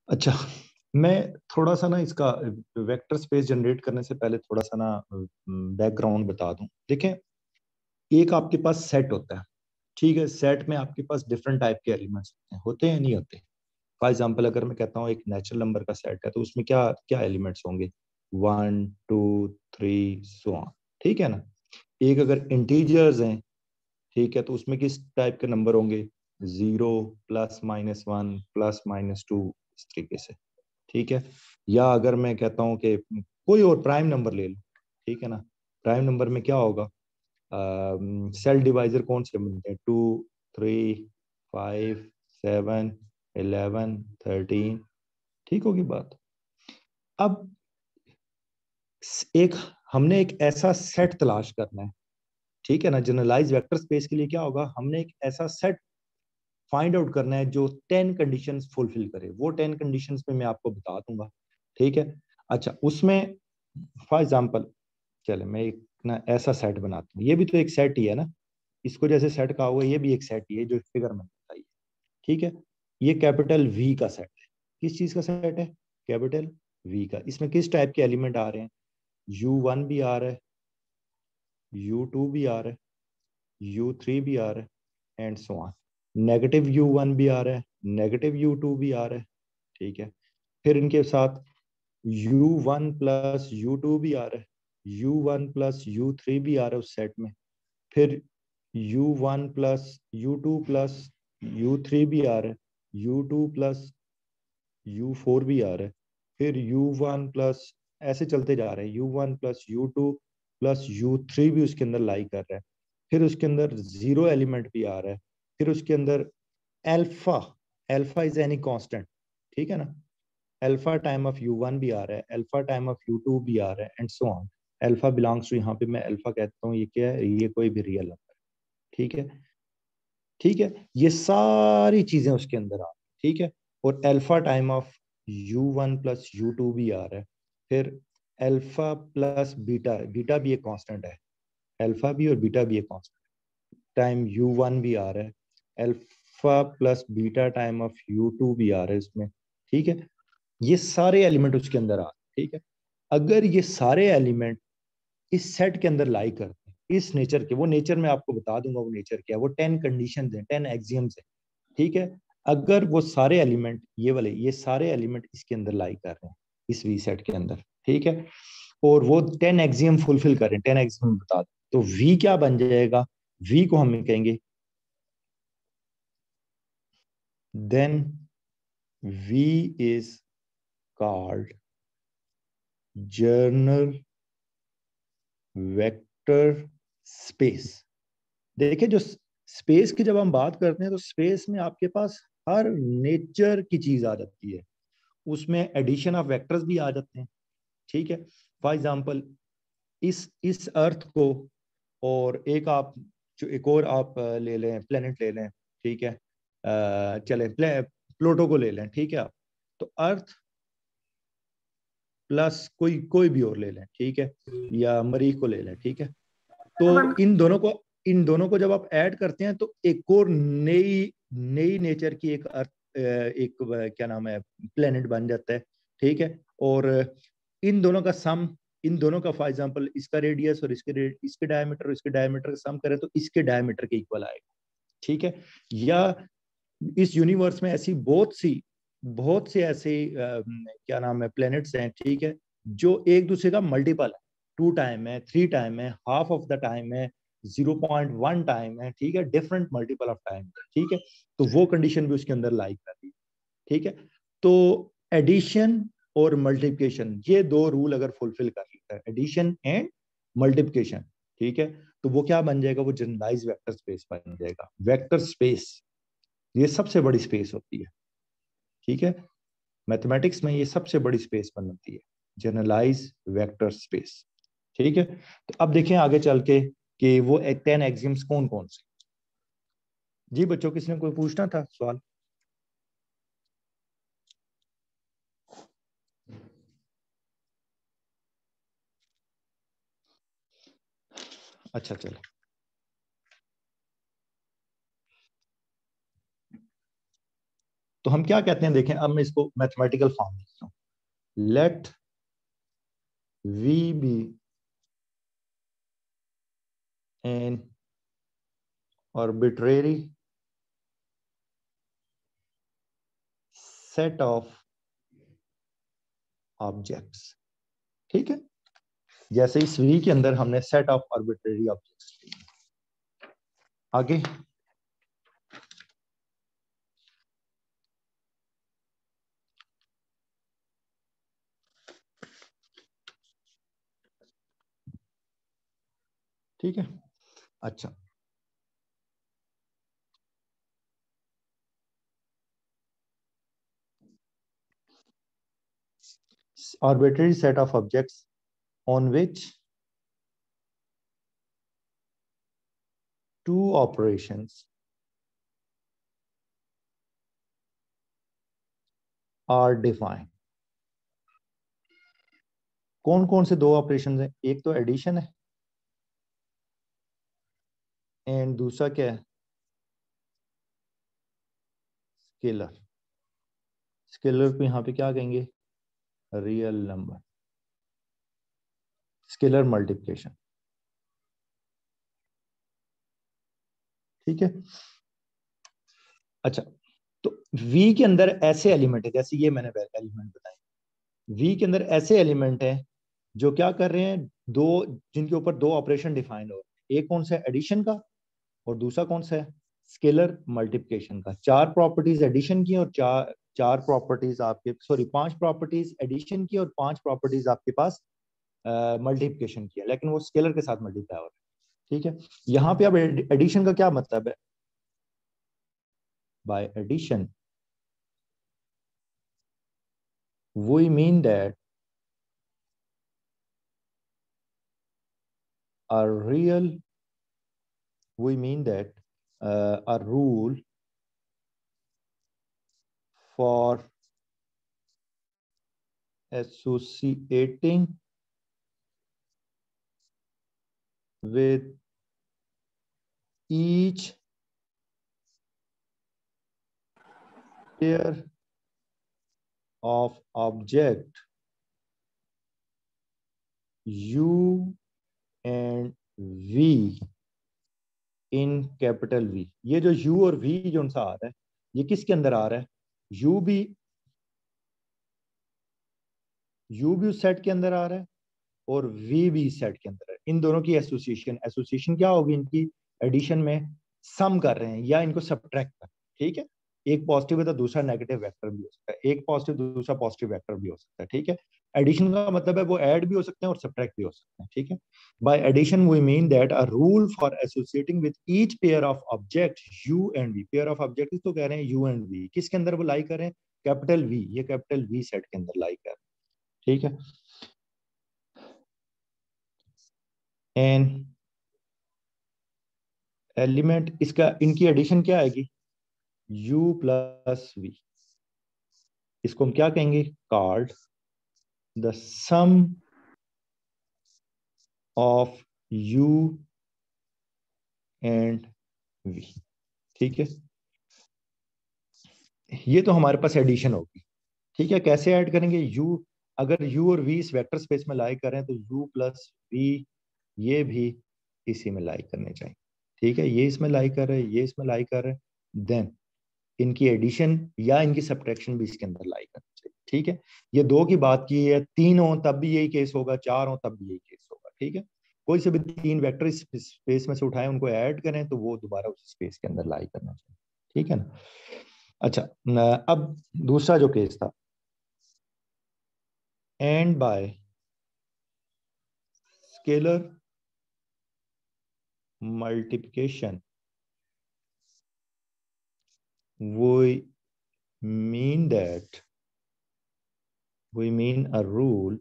अच्छा, मैं थोड़ा सा ना इसका वेक्टर स्पेस जनरेट करने से पहले थोड़ा सा ना बैकग्राउंड बता दूं। देखें, एक आपके पास सेट होता है, ठीक है। सेट में आपके पास डिफरेंट टाइप के एलिमेंट्स होते हैं या नहीं होते। फॉर एग्जाम्पल, अगर मैं कहता हूँ एक नेचुरल नंबर का सेट है, तो उसमें क्या क्या एलिमेंट्स होंगे? 1 2 3 सो ऑन, ठीक है ना। एक अगर इंटीजर्स हैं, ठीक है, तो उसमें किस टाइप के नंबर होंगे? 0 +-1 +-2, इस तरीके से, ठीक है। या अगर मैं कहता हूँ कि कोई और प्राइम नंबर ले लो, ठीक है ना। प्राइम नंबर में क्या होगा? सेल डिवाइजर कौन से बनते हैं? 2 3 5 7 11 13, ठीक होगी बात। अब एक हमने एक ऐसा सेट तलाश करना है, ठीक है ना। जनरलाइज वेक्टर स्पेस के लिए क्या होगा? हमने एक ऐसा सेट फाइंड आउट करना है जो 10 कंडीशंस फुलफिल करे। वो 10 कंडीशंस में मैं आपको बता दूंगा, ठीक है। अच्छा, उसमें फॉर एग्जाम्पल, चले मैं एक ना ऐसा सेट बनाता हूँ। ये भी तो एक सेट ही है ना, इसको जैसे सेट कहा हुआ है, ये भी एक सेट ही है जो फिगर में बताई है, ठीक है। ये कैपिटल वी का सेट है। किस चीज का सेट है? कैपिटल वी का। इसमें किस टाइप के एलिमेंट आ रहे हैं? U1 भी आ रहा है, U2 भी आ रहा है, U3 भी आ रहा है, एंड सो ऑन। -U1 भी आ रहा है, -U2 भी आ रहा है, ठीक है। फिर इनके साथ U1 + U2 भी आ रहा है, U1 + U3 भी आ रहा है उस सेट में। फिर U1 + U2 + U3 भी आ रहा है, U2 + U4 भी आ रहा है। फिर U1 प्लस, ऐसे चलते जा रहे हैं, U1 + U2 + U3 भी उसके अंदर लाई कर रहा है। फिर उसके अंदर जीरो एलिमेंट भी आ रहा है। फिर उसके अंदर alpha, alpha is any constant, ठीक है ना। अल्फा टाइम ऑफ U1 भी आ रहा है, अल्फा टाइम ऑफ U2 भी आ रहा है, and so on. Alpha belongs to, यहाँ पे मैं अल्फा कहता हूँ, ये क्या है? ये कोई भी रियल नंबर है, ठीक है। ठीक है, ये सारी चीजें उसके अंदर आ रही, ठीक है। और alpha time of U1 + U2 भी आ रहा है। फिर अल्फा प्लस बीटा, बीटा भी एक कांस्टेंट है, अल्फा भी और बीटा भी एक कांस्टेंट टाइम U1 भी आ रहा है। Alpha plus beta time of U2 भी आ रहा है इसमें, ठीक है। ये सारे एलिमेंट उसके अंदर आ रहे हैं, ठीक है। अगर ये सारे एलिमेंट इस सेट के अंदर लाई करते हैं, इस नेचर के, वो नेचर मैं आपको बता दूंगा वो नेचर क्या है। वो 10 कंडीशन है, 10 एक्सियम्स है, ठीक है। अगर वो सारे एलिमेंट, ये वाले, ये सारे एलिमेंट इसके अंदर लाई कर रहे हैं, इस वी सेट के अंदर, ठीक है, और वो 10 एक्सियम फुलफिल करें, 10 एक्सियम बता दें, तो वी क्या बन जाएगा? वी को हम कहेंगे, then V is called general vector space. देखिए, जो स्पेस की जब हम बात करते हैं, तो स्पेस में आपके पास हर नेचर की चीज आ जाती है। उसमें एडिशन ऑफ वेक्टर्स भी आ जाते हैं, ठीक है। फॉर एग्जांपल, इस अर्थ को, और एक आप, जो एक और आप ले लें, प्लेनेट ले लें, ठीक है। चले प्लूटो को ले लें, ठीक है आप। तो अर्थ प्लस कोई कोई भी और ले लें, ठीक है, या मरीख को ले लें, ठीक है। तो इन दोनों को जब आप ऐड करते हैं, तो एक और नई नई नेचर की एक अर्थ, एक क्या नाम है, प्लेनेट बन जाता है, ठीक है। और इन दोनों का सम, इन दोनों का फॉर एग्जांपल, इसका रेडियस और इसके डायमीटर और इसके डायमीटर का सम करें, तो इसके डायमीटर के इक्वल आएगा, ठीक है। या इस यूनिवर्स में ऐसी बहुत से ऐसे क्या नाम है, प्लैनेट्स हैं, ठीक है, जो एक दूसरे का मल्टीपल है। 2 टाइम है, 3 टाइम है, हाफ ऑफ द टाइम है, 0.1 टाइम है, ठीक है, डिफरेंट मल्टीपल ऑफ टाइम, ठीक है। तो वो कंडीशन भी उसके अंदर लाइक करती है, ठीक है। तो एडिशन और मल्टीप्लिकेशन, ये दो रूल अगर फुलफिल कर लेता है, एडिशन एंड मल्टीप्लिकेशन, ठीक है, तो वो क्या बन जाएगा? वो जनरलाइज वेक्टर स्पेस बन जाएगा। वेक्टर स्पेस ये सबसे बड़ी स्पेस होती है, ठीक है। मैथमेटिक्स में ये सबसे बड़ी स्पेस बनती है, जनरलाइज वेक्टर स्पेस, ठीक है। तो अब देखें आगे चल के कि वो 10 एक्सियम्स कौन कौन से। जी बच्चों, किसी ने कोई पूछना था सवाल? अच्छा चलो, तो हम क्या कहते हैं, देखें अब मैं इसको मैथमेटिकल फॉर्म लिखता हूं। Let V be an arbitrary set of objects। ठीक है, जैसे इस वी के अंदर हमने सेट ऑफ आर्बिट्रेरी ऑब्जेक्ट्स। आगे ठीक है। अच्छा, arbitrary set of objects on which two operations are defined। कौन कौन से दो ऑपरेशन हैं? एक तो एडिशन है एंड दूसरा क्या है? स्केलर। स्केलर को यहाँ पे क्या कहेंगे? Real number. Scalar multiplication. ठीक है। अच्छा, तो वी के अंदर ऐसे एलिमेंट है, जैसे ये मैंने एलिमेंट बताए, वी के अंदर ऐसे एलिमेंट हैं जो क्या कर रहे हैं, दो, जिनके ऊपर दो ऑपरेशन डिफाइन हो। एक कौन सा है? एडिशन का, और दूसरा कौन सा है? स्केलर मल्टीप्लिकेशन का। चार प्रॉपर्टीज एडिशन की और चार चार प्रॉपर्टीज आपके, सॉरी, पांच प्रॉपर्टीज एडिशन की और पांच प्रॉपर्टीज आपके पास मल्टीप्लिकेशन की है, लेकिन वो स्केलर के साथ मल्टीप्लाई हो रहा है। ठीक है, यहाँ पे अब एडिशन का क्या मतलब है? By addition we mean that a real we mean that a rule for associating with each pair of object u and v in capital V। ये जो u और v जो सा आ रहा है, ये किसके अंदर आ रहा है? u भी उस सेट के अंदर आ रहा है और v भी इस सेट के अंदर है। इन दोनों की एसोसिएशन, एसोसिएशन क्या होगी? इनकी एडिशन में सम कर रहे हैं या इनको सब्ट्रैक्ट कर। ठीक है, एक पॉजिटिव है तो दूसरा नेगेटिव वेक्टर भी हो सकता है, एक पॉजिटिव दूसरा पॉजिटिव वेक्टर भी हो सकता है। ठीक है, एडिशन का मतलब है वो ऐड भी हो सकते हैं और सब्ट्रैक्ट भी हो सकते हैं। ठीक है, by addition we mean that a rule for associating with each pair of object u and v. Pair of object तो कह रहे हैं यू एंड वी, किसके अंदर वो लाई कर रहे हैं? Capital V. ये कैपिटल वी सेट के अंदर लाई कर रहे हैं। ठीक है, एंड एलिमेंट इसका, इनकी एडिशन क्या आएगी? u plus v. इसको हम क्या कहेंगे? Called the sum of u and v। ठीक है, ये तो हमारे पास एडिशन होगी। ठीक है, कैसे ऐड करेंगे? u, अगर u और v इस वेक्टर स्पेस में लाई कर रहे हैं तो u प्लस v ये भी इसी में लाई करने चाहिए। ठीक है, ये इसमें लाई कर रहे हैं, ये इसमें लाई कर रहे हैं, देन इनकी एडिशन या इनकी सब्ट्रैक्शन भी इसके अंदर लाई करनी चाहिए। ठीक है, ये दो की बात की है, तीन हो तब भी यही केस होगा, चार हो तब भी यही केस होगा। ठीक है, कोई से भी तीन वेक्टर इस स्पेस में से उठाएं, उनको ऐड करें तो वो दोबारा उस स्पेस के अंदर लाई करना चाहिए। ठीक है ना? अच्छा, अब दूसरा जो केस था, and by scalar multiplication we mean that we mean a rule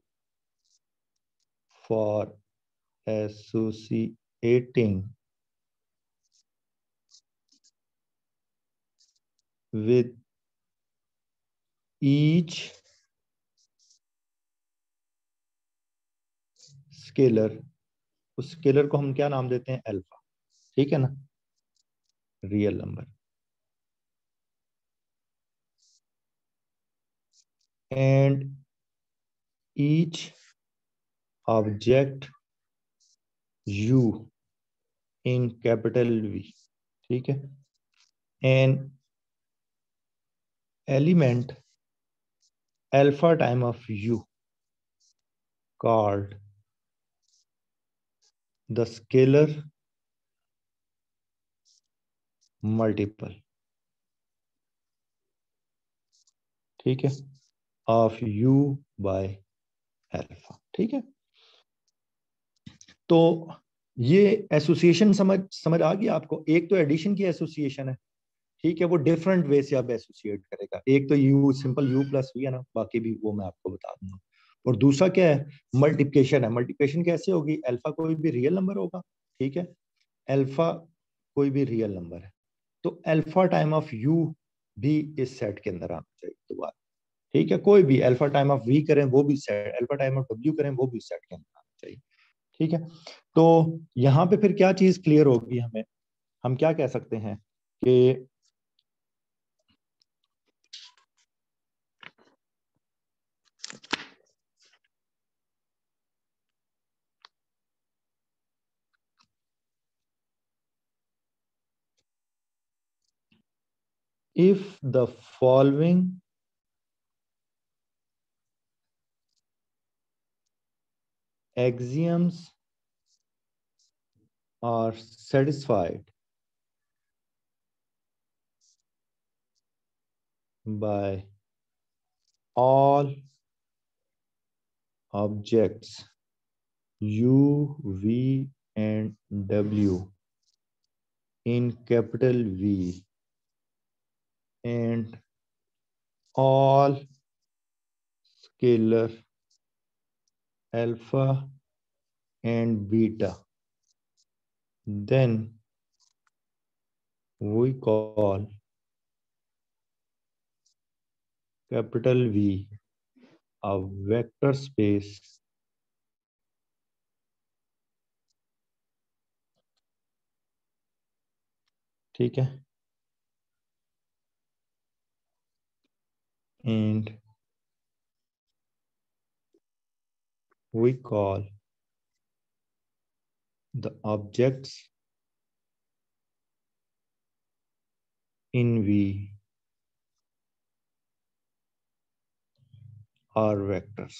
for associating with each scalar. उस स्केलर को हम क्या नाम देते हैं? अल्फा। ठीक है ना? Real number. And each object u in capital V, ठीक है, an element alpha time of u called the scalar multiple, ठीक है, ऑफ u बाय अल्फा, ठीक है। तो ये एसोसिएशन समझ आ गई आपको। एक तो एडिशन की एसोसिएशन है, ठीक है, वो डिफरेंट वे से आप एसोसिएट करेगा। एक तो u simple u plus v है ना, बाकी भी वो मैं आपको बता दूंगा। और दूसरा क्या है, मल्टीप्लिकेशन है। मल्टीप्लिकेशन कैसे होगी, अल्फा कोई भी रियल नंबर होगा, ठीक है, अल्फा कोई भी रियल नंबर है, तो अल्फा टाइम ऑफ यू भी इस सेट के अंदर आना चाहिए दोबारा, ठीक है। कोई भी अल्फा टाइम ऑफ वी करें वो भी सेट, अल्फा टाइम ऑफ डब्ल्यू करें वो भी सेट के अंदर आना चाहिए, ठीक है। तो यहाँ पे फिर क्या चीज क्लियर होगी हमें, हम क्या कह सकते हैं कि if the following axioms are satisfied by all objects u, v and w in capital V and all scalar alpha and beta, then we call capital V a vector space ठीक है, and we call the objects in V are vectors,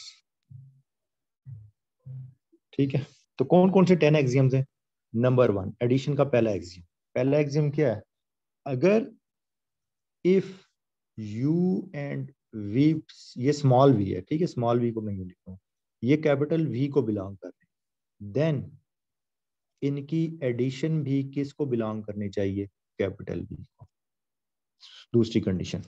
ठीक है। तो कौन कौन से 10 axioms हैं। Number 1 addition का पहला एक्सियम, पहला एक्सियम क्या है, अगर इफ u एंड v, ये स्मॉल v है, ठीक है, स्मॉल v को मैं यूं लिखता हूँ, ये कैपिटल v को बिलोंग कर रहे हैं, देन इनकी एडिशन भी किसको बिलोंग करनी चाहिए, कैपिटल v को। दूसरी कंडीशन,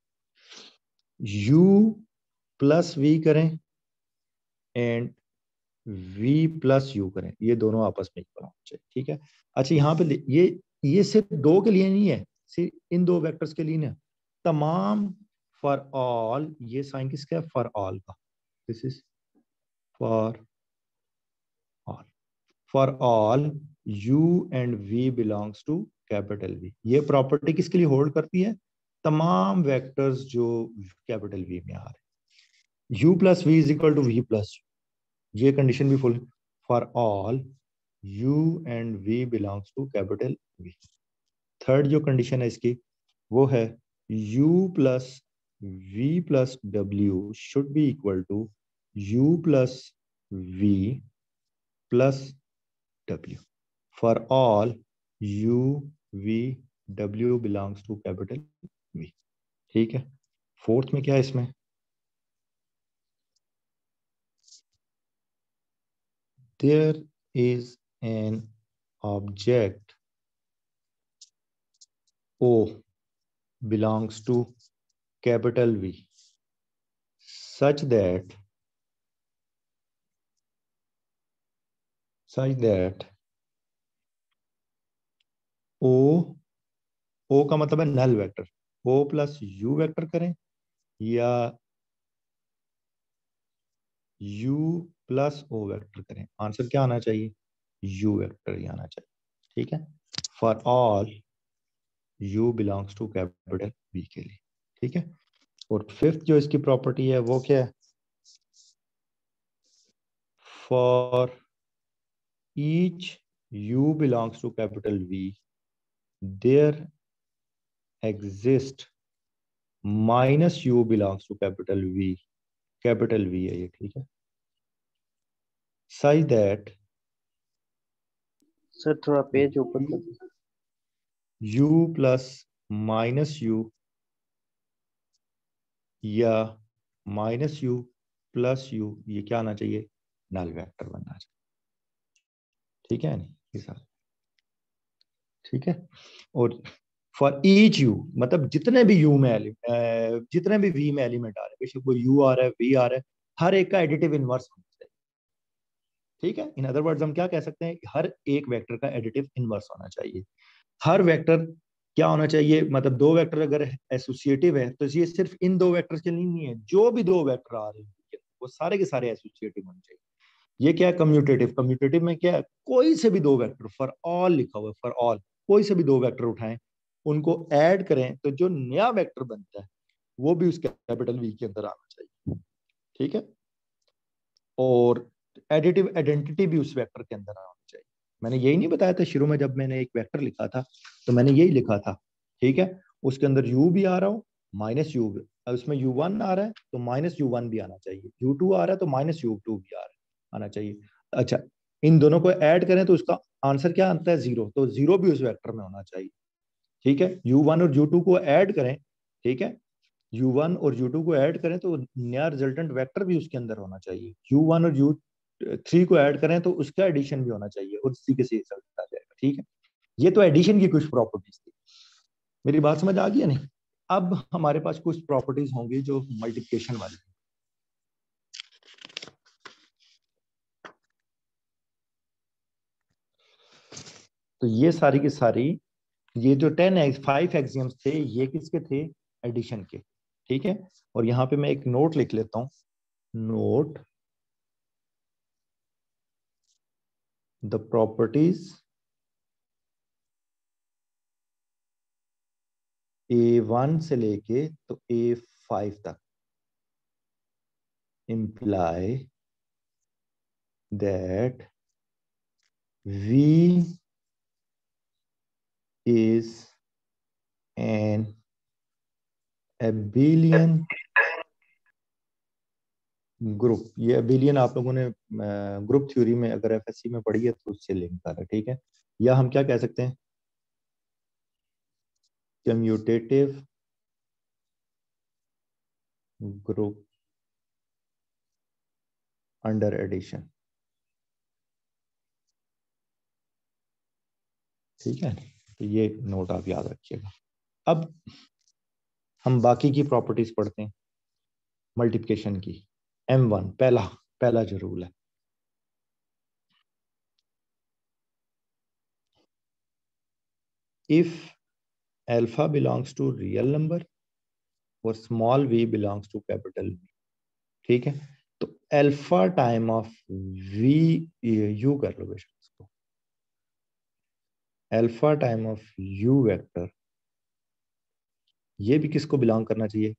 u प्लस v करें एंड v प्लस u करें, ये दोनों आपस में इक्वल होना चाहिए, ठीक है। अच्छा यहाँ पे ये सिर्फ दो के लिए नहीं है, सिर्फ इन दो वेक्टर्स के लिए नहीं है, तमाम फॉर ऑल, ये साइन किसका है, फॉर ऑल का, this is for all, for all u and v belongs to capital V। ये प्रॉपर्टी किसके लिए होल्ड करती है, तमाम वेक्टर्स जो कैपिटल V में आ रहे हैं। u plus v is equal to v plus, ये कंडीशन भी full, for all u and v belongs to capital V। Third जो कंडीशन है इसकी वो है u plus v plus w should be equal to u plus v plus w for all u v w belongs to capital V, ठीक है। Fourth में क्या है इसमें, there is an object O belongs to capital V such that O का मतलब है null vector, O plus U vector करें या U प्लस O वेक्टर करें, आंसर क्या आना चाहिए, U वेक्टर ही आना चाहिए, ठीक है, for all U belongs to capital V के लिए, ठीक है। और फिफ्थ जो इसकी प्रॉपर्टी है वो क्या है, for each u belongs to capital V there exist minus u belongs to capital V, capital V है ये, ठीक है, such that सर थोड़ा पेज ऊपर कर दो। u प्लस माइनस u या माइनस u प्लस u ये क्या आना चाहिए, नल वेक्टर बनना चाहिए, ठीक है नहीं ये सारा, ठीक है। और फॉर ईच यू मतलब जितने भी यू में जितने भी वी में एलिमेंट आ रहे हैं, बेशक वो यू आ रहा है वी आ रहा है, हर एक का एडिटिव इनवर्स होना चाहिए, ठीक है। इन अदर वर्ड्स हम क्या कह सकते हैं, हर एक वेक्टर का एडिटिव इनवर्स होना चाहिए। हर वेक्टर क्या होना चाहिए, मतलब दो वेक्टर अगर एसोसिएटिव है तो ये सिर्फ इन दो वेक्टर्स के लिए नहीं है, जो भी दो वेक्टर आ रहे हैं वो सारे के सारे एसोसिएटिव होने चाहिए। ये क्या है, कम्यूटेटिव। कम्यूटेटिव में क्या है, कोई से भी दो वेक्टर, फॉर ऑल लिखा हुआ है, फॉर ऑल, कोई से भी दो वेक्टर उठाएं, उनको ऐड करें तो जो नया वेक्टर बनता है वो भी उस कैपिटल वी के अंदर आना चाहिए, ठीक है। और एडिटिव आइडेंटिटी भी उस वेक्टर के अंदर आना चाहिए। मैंने यही नहीं बताया था शुरू में जब मैंने एक वेक्टर लिखा था, तो मैंने यही लिखा था, ठीक है, उसके अंदर u भी आ रहा हो माइनस u भी, उसमें u1 आ रहा है तो माइनस u1 भी आना चाहिए, u2 आ रहा है तो माइनस u2 भी आना चाहिए। अच्छा, इन दोनों को ऐड करें तो उसका आंसर क्या आता है, जीरो, तो जीरो भी उस वेक्टर में होना चाहिए, ठीक है। u1 और u2 को ऐड करें, ठीक है, u1 और u2 को ऐड करें तो नया रिजल्टेंट वेक्टर भी उसके अंदर होना चाहिए, u1 और u3 को ऐड करें तो उसका एडिशन भी होना चाहिए और इसी के से रिजल्ट आ जाएगा, ठीक है। ये तो एडिशन की कुछ प्रॉपर्टीज थी, मेरी बात समझ आ गई या नहीं। अब हमारे पास कुछ प्रॉपर्टीज होंगी जो मल्टीप्लिकेशन वाली। तो ये सारी की सारी, ये जो 5 एक्सियम्स थे ये किसके थे, एडिशन के, ठीक है। और यहाँ पे मैं एक नोट लिख लेता हूँ, नोट द प्रॉपर्टीज A1 से लेके तो A5 तक imply that V is an abelian group. ये अबेलियन आप लोगों ने ग्रुप थ्योरी में अगर एफएससी में पढ़ी है तो उससे लिंक कर है, ठीक है। या हम क्या कह सकते हैं, कम्यूटेटिव ग्रुप अंडर एडिशन, ठीक है। तो ये नोट आप याद रखिएगा। अब हम बाकी की प्रॉपर्टीज पढ़ते हैं मल्टीप्लिकेशन की। M1 पहला पहला जो रूल है, if alpha belongs to real number और small v belongs to capital V, ठीक है। तो alpha time of v, u कर लो बेशक इसको, alpha time of u vector ये भी किसको बिलोंग करना चाहिए,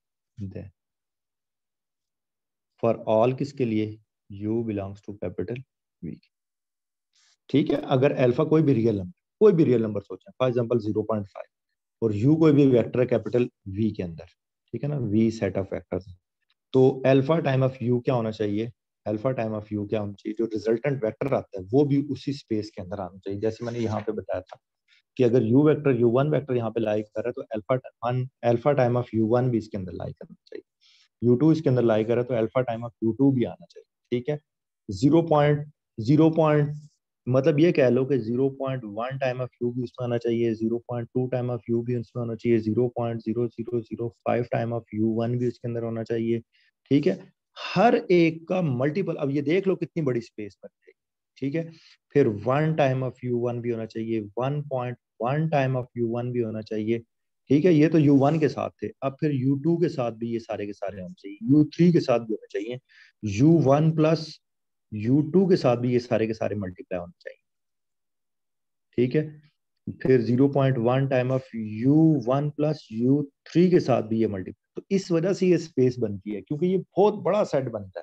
फॉर ऑल किसके लिए, u belongs to capital V, ठीक है। अगर अल्फा कोई भी रियल नंबर, कोई भी रियल नंबर सोचें, फॉर एग्जांपल 0.5, और u कोई भी वेक्टर है कैपिटल V के अंदर, ठीक है ना, V सेट ऑफ वेक्टर्स, तो अल्फा टाइम ऑफ u क्या होना चाहिए, अल्फा टाइम ऑफ u क्या होना चाहिए, जो रिजल्टेंट वेक्टर आता है वो भी उसी स्पेस के अंदर आना चाहिए। जैसे मैंने यहाँ पे बताया था कि अगर u वेक्टर u1 वेक्टर यहाँ पे लाई कर रहा है तो अल्फा टाइम ऑफ u1 भी इसके अंदर लाई करना चाहिए, u2 इसके अंदर लाई कर रहा है तो अल्फा टाइम ऑफ u2 भी आना चाहिए, ठीक है। 0.0 मतलब ये कह लो कि 0.1 टाइम ऑफ यू भी उसमें आना चाहिए, 0.2 टाइम ऑफ यू भी उसमें होना चाहिए, 0.0005 टाइम ऑफ u1 भी उसके अंदर होना चाहिए, ठीक है। हर एक का मल्टीपल, अब ये देख लो कितनी बड़ी स्पेस बन जाएगी, ठीक है। फिर 1 टाइम ऑफ u1 भी होना चाहिए, 1.1 टाइम ऑफ u1 भी होना चाहिए, ठीक है। ये तो u1 के साथ थे, अब फिर u2 के साथ भी ये सारे के सारे होने चाहिए, u3 के साथ भी होने चाहिए, u1 प्लस u2 के साथ भी ये सारे के सारे मल्टीप्लाई होने चाहिए, ठीक है। फिर 0.1 time of u1 plus u3 के साथ भी ये मल्टीप्लाई, तो इस वजह से ये स्पेस बनती है, क्योंकि ये बहुत बड़ा सेट बनता है।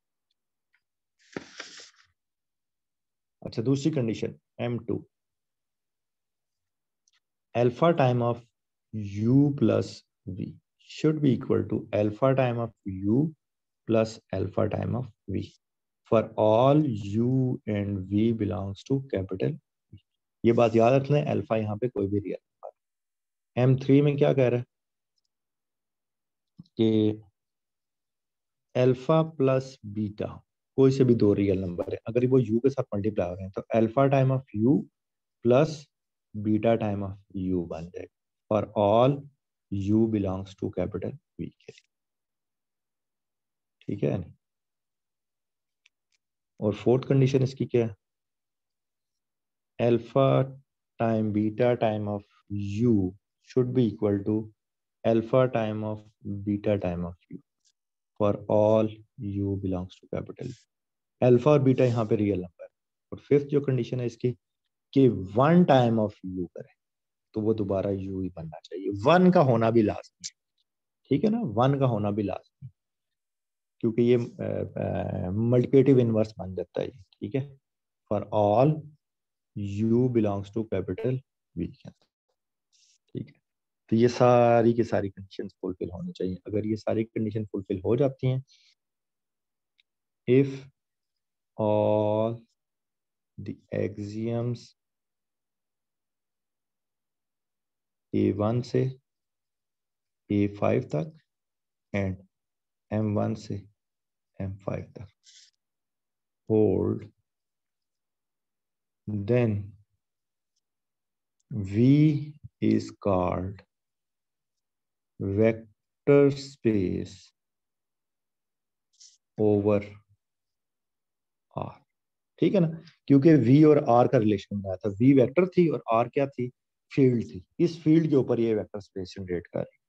अच्छा, दूसरी condition M2, alpha time of u plus v should be equal to alpha time of u plus alpha time of v for all u and v belongs to capital V। ये बात याद रख लें, alpha यहाँ पे कोई भी real number. M3 में क्या कह रहा है कि अल्फा प्लस बीटा कोई से भी दो रियल नंबर है, अगर वो u के साथ मल्टीप्लाई हो रहे हैं तो alpha time of u plus beta time of u बन जाएगा for all u belongs to capital V के लिए। ठीक है। और फोर्थ कंडीशन इसकी क्या है, alpha time beta time of u should be equal to alpha time of beta time of u for all u belongs to capital. Alpha और beta यहाँ पे रियल नंबर है। और फिफ्थ जो कंडीशन है इसकी कि वन टाइम ऑफ u करें तो वो दोबारा u ही बनना चाहिए, वन का होना भी लाजमी है। ठीक है ना, वन का होना भी लाजमी, क्योंकि ये मल्टीप्लिकेटिव इनवर्स बन जाता है। ठीक है, for all u belongs to capital V। ठीक है, तो ये सारी की सारी कंडीशन फुलफिल होनी चाहिए। अगर ये सारी कंडीशन फुलफिल हो जाती हैं, if all the axioms A1 से A5 तक एंड M1 से M5 तक hold, then V is called vector space over R। ठीक है ना, क्योंकि V और R का रिलेशन बनाया था, V वेक्टर थी और R क्या थी, फील्ड थी। इस फील्ड के ऊपर ये वेक्टर स्पेस जनरेट कर रही।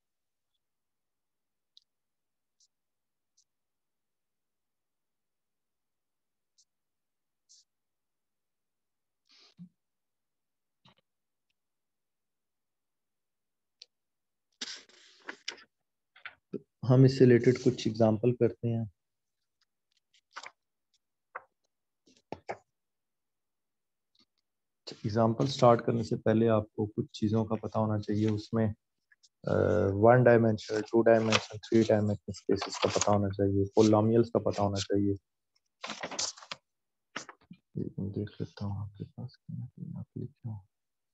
हम इससे रिलेटेड कुछ एग्जांपल करते हैं। एग्जांपल स्टार्ट करने से पहले आपको कुछ चीज़ों का पता होना चाहिए। उसमें one dimension, two dimension, three dimension spaces का पता होना चाहिए, पोलिनोमियल्स का पता होना चाहिए। देख लेता हूँ आपके पास आप लिखे हो।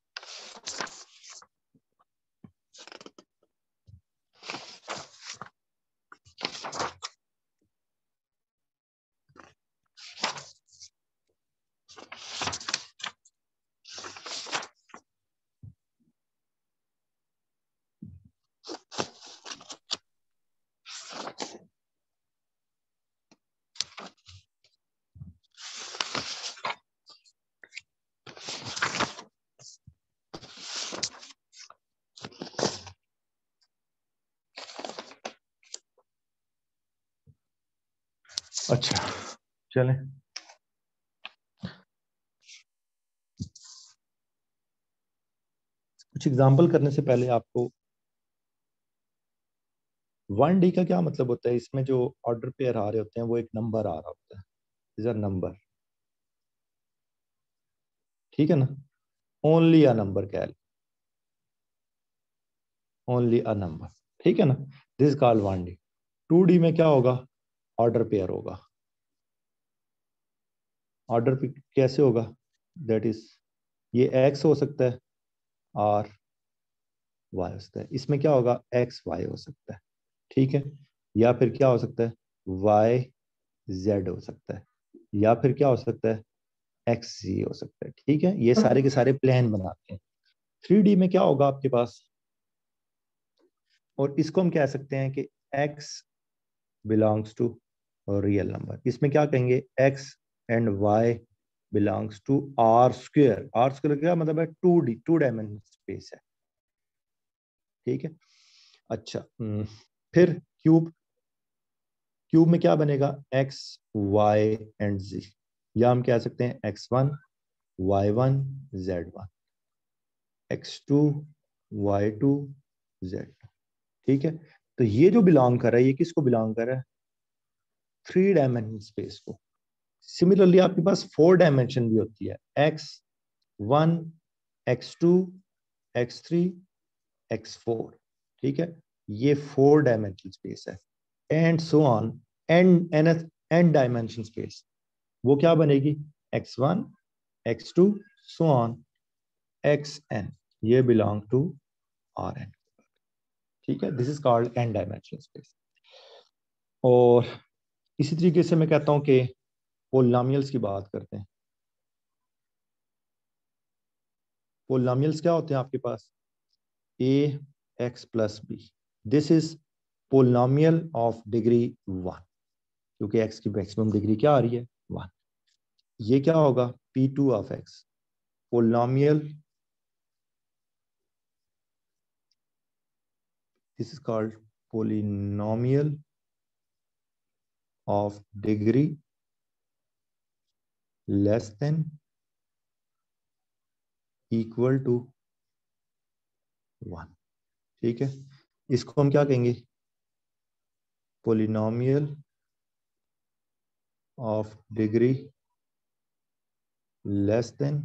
अच्छा चलें, कुछ एग्जांपल करने से पहले आपको 1D का क्या मतलब होता है। इसमें जो ऑर्डर पेयर आ रहे होते हैं वो एक नंबर आ रहा होता है, इज अ नंबर। ठीक है ना, ओनली अ नंबर कह लें, ओनली अ नंबर। ठीक है ना, दिस कॉल्ड 1D। 2D में क्या होगा, ऑर्डर पेयर होगा। ऑर्डर पे कैसे होगा, दैट इज ये x हो सकता है और y हो सकता है। इसमें क्या होगा, x y हो सकता है। ठीक है, या फिर क्या हो सकता है, y z हो सकता है, या फिर क्या हो सकता है, एक्स जी हो सकता है। ठीक है, ये सारे के सारे प्लान बनाते हैं। 3D में क्या होगा आपके पास, और इसको हम कह सकते हैं कि x belongs to real number. इसमें क्या कहेंगे, x and y belongs to R square. R square क्या मतलब है, 2D, टू डायमेंशन स्पेस है। ठीक है, अच्छा फिर क्यूब, क्यूब में क्या बनेगा, x y एंड z, या हम कह सकते हैं x1 y1 z1, x2 y2 z2। ठीक है, तो ये जो बिलोंग कर रहा है, ये किसको बिलोंग कर रहा है? 3 डायमेंशन स्पेस को। सिमिलरली आपके पास 4 डायमेंशन भी होती है, x1, x2, x3, x4, ठीक है, ये 4 डायमेंशन स्पेस है। And so on, n dimension space वो क्या बनेगी? x1, x2, so on xn, ये बिलोंग टू Rn, ठीक है। This is called n dimensional space. और इसी तरीके से मैं कहता हूं कि पोलिनोमियल्स की बात करते हैं। पोलिनोमियल्स क्या होते हैं आपके पास? a x plus b, this is polynomial of degree 1, क्योंकि x की मैक्सिमम डिग्री क्या आ रही है? 1। ये क्या होगा? p2 of x, polynomial, this is called polynomial of degree less than equal to 1, ठीक है। इसको हम क्या कहेंगे? Polynomial of degree less than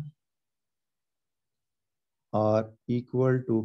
और इक्वल टू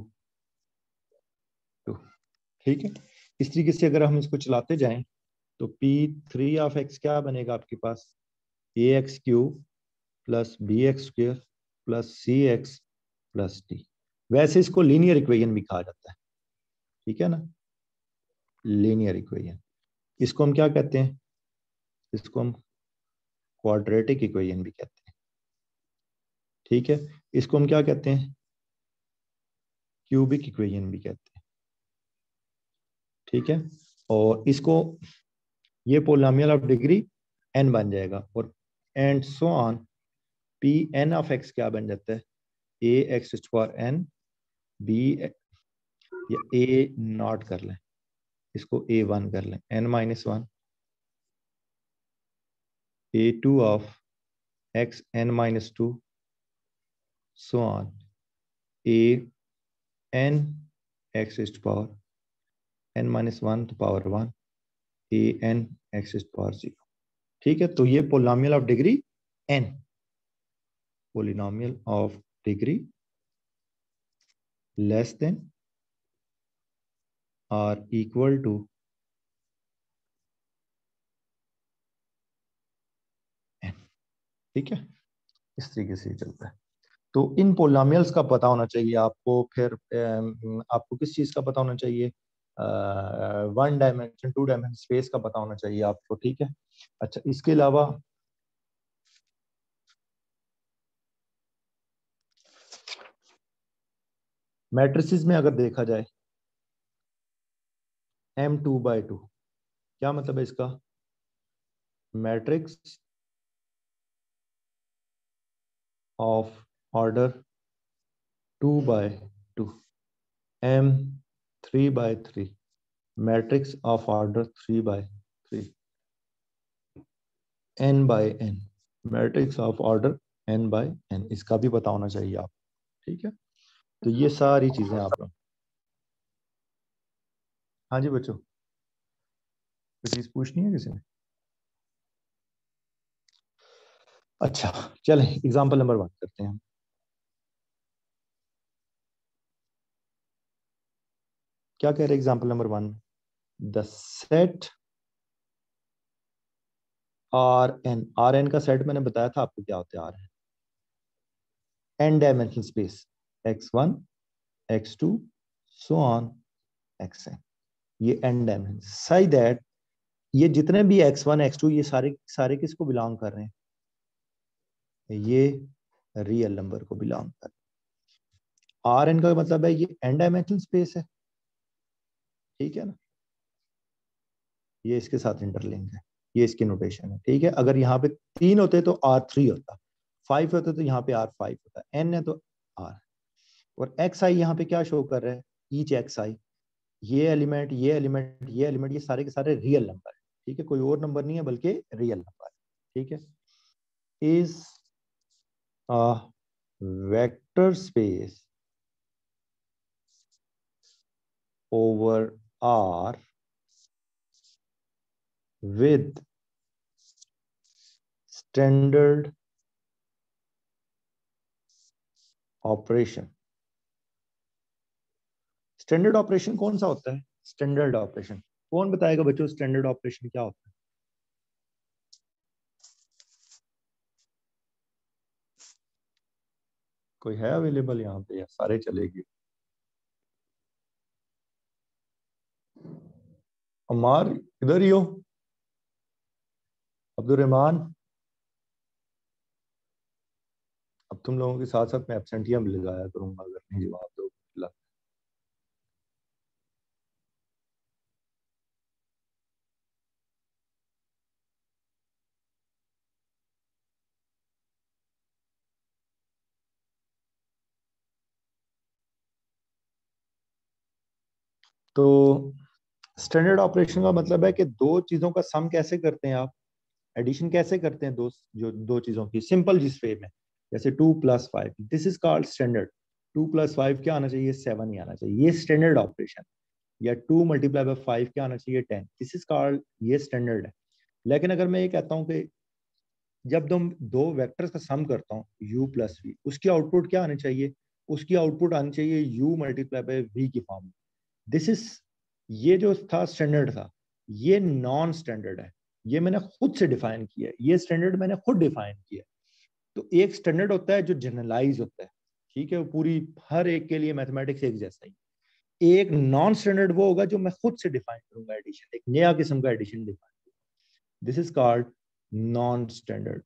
2, ठीक है। इस तरीके से अगर हम इसको चलाते जाएं तो p3 ऑफ x क्या बनेगा आपके पास? ax³ plus bx² plus cx plus d। वैसे इसको लीनियर इक्वेशन भी कहा जाता है, ठीक है ना, लीनियर इक्वेशन। इसको हम क्या कहते हैं? इसको हम क्वाड्रेटिक इक्वेशन भी कहते हैं, ठीक है। इसको हम क्या कहते हैं? क्यूबिक इक्वेशन भी कहते हैं, ठीक है। और इसको, ये पोलिनोमियल ऑफ डिग्री n बन जाएगा, और and so on P N of X क्या बन जाता है? A X for N B, या ए नॉट कर लें, इसको a1 कर लें, n-1, a2 of x n-2, so on a n x is to power n-1 to power 1 a n x is to power 0, ठीक है। तो ये polynomial of degree n, polynomial of degree less than और equal to n, ठीक है। इस तरीके से चलता है। तो इन पोलिनोमियल्स का पता होना चाहिए आपको। फिर आपको किस चीज का पता होना चाहिए? 1 डायमेंशन 2 डायमेंशन स्पेस का पता होना चाहिए आपको, ठीक है। अच्छा, इसके अलावा मैट्रिसेस में अगर देखा जाए m2/2, क्या मतलब है इसका? Matrix of order 2/2, m3/3, matrix of order 3/3, n/n, matrix of order n/n, इसका भी पता होना चाहिए आप, ठीक है। तो ये सारी चीजें आप लोग, हाँ जी बच्चों, कोई चीज पूछनी है किसी ने? अच्छा, चलें एग्जांपल नंबर 1 करते हैं। क्या कह रहे हैं example number 1? The set Rn का सेट मैंने बताया था आपको क्या होता है। Rn n dimension space x1 x2 so on xn, ये n डायमेंशन, सही दैट ये जितने भी x1 x2 ये सारे सारे किसको बिलोंग कर रहे हैं? ये रियल नंबर को बिलोंग कर रहे हैं। Rn का मतलब है ये n डायमेंशन स्पेस है, ठीक है ना, ये इसके साथ इंटरलिंक है, ये इसकी नोटेशन है, ठीक है। अगर यहाँ पे 3 होते तो R3 होता, 5 होते तो यहाँ पे R5 होता, n है तो R। और xi यहाँ पे क्या शो कर रहा है? ईच xi, ये एलिमेंट ये एलिमेंट ये एलिमेंट ये सारे के सारे रियल नंबर है, ठीक है, कोई और नंबर नहीं है बल्कि रियल नंबर है, ठीक है। Is a vector space over R with standard operation. Standard operation कौन सा होता है? स्टैंडर्ड ऑपरेशन कौन बताएगा बच्चों? स्टैंडर्ड ऑपरेशन क्या होता है? कोई है अवेलेबल यहाँ पे या सारे चलेगी? अमार इधर ही हो? अब्दुल रहमान, अब तुम लोगों के साथ साथ मैं एब्सेंटियां भी लगाया करूंगा अगर नहीं जवाब दो। तो स्टैंडर्ड ऑपरेशन का मतलब है कि दो चीजों का सम कैसे करते हैं आप, एडिशन कैसे करते हैं दो चीजों की, सिंपल जिस वे में, जैसे 2+5, दिस इज कॉल्ड स्टैंडर्ड। 2+5 क्या आना चाहिए? 7 ही आना चाहिए, ये स्टैंडर्ड ऑपरेशन। या 2 × 5 क्या आना चाहिए? 10, दिस इज कॉल्ड, ये स्टैंडर्ड है। लेकिन अगर मैं ये कहता हूँ कि जब तुम दो वेक्टर्स का सम करता हूँ u+v, उसकी आउटपुट क्या आनी चाहिए? उसकी आउटपुट आनी चाहिए u×v की फॉर्म में। दिस इज, ये जो था स्टैंडर्ड था, ये नॉन स्टैंडर्ड है। ये मैंने खुद से डिफाइन किया है, ये स्टैंडर्ड मैंने खुद डिफाइन किया है। तो एक स्टैंडर्ड होता है जो जनरलाइज होता है, ठीक है, वो पूरी हर एक के लिए मैथमेटिक्स एक जैसा ही। एक नॉन स्टैंडर्ड वो होगा जो मैं खुद से डिफाइन करूंगा, एडिशन, एक नया किस्म का एडिशन डिफाइन करूंगा। This is called non standard,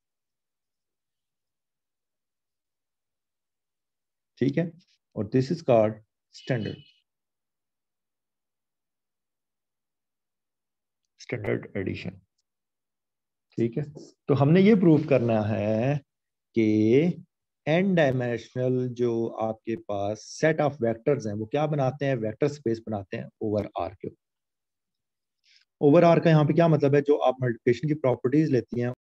ठीक है, और this is called standard, standard addition, ठीक है। तो हमने ये प्रूव करना है कि एन डायमेंशनल जो आपके पास सेट ऑफ वेक्टर्स हैं वो क्या बनाते हैं? वेक्टर स्पेस बनाते हैं ओवर आर के। ओवर आर का यहाँ पे क्या मतलब है? जो आप मल्टीप्लिकेशन की प्रॉपर्टीज लेती हैं